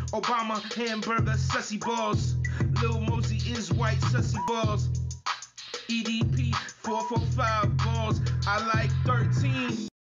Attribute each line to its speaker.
Speaker 1: Obama, hamburger, sussy balls. Lil Mosey is white, sussy balls. EDP, 445 balls. I like 13.